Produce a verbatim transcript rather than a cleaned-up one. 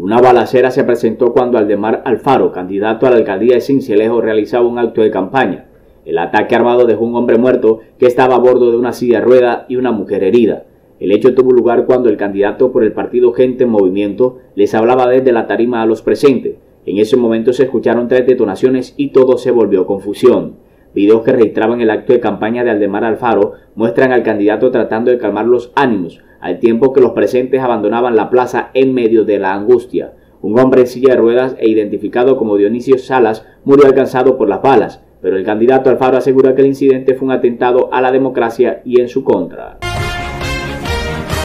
Una balacera se presentó cuando Aldemar Alfaro, candidato a la alcaldía de Sincelejo, realizaba un acto de campaña. El ataque armado dejó un hombre muerto que estaba a bordo de una silla de ruedas y una mujer herida. El hecho tuvo lugar cuando el candidato por el partido Gente en Movimiento les hablaba desde la tarima a los presentes. En ese momento se escucharon tres detonaciones y todo se volvió confusión. Videos que registraban el acto de campaña de Aldemar Alfaro muestran al candidato tratando de calmar los ánimos, al tiempo que los presentes abandonaban la plaza en medio de la angustia. Un hombre en silla de ruedas e identificado como Dionisio Salas murió alcanzado por las balas, pero el candidato Alfaro asegura que el incidente fue un atentado a la democracia y en su contra.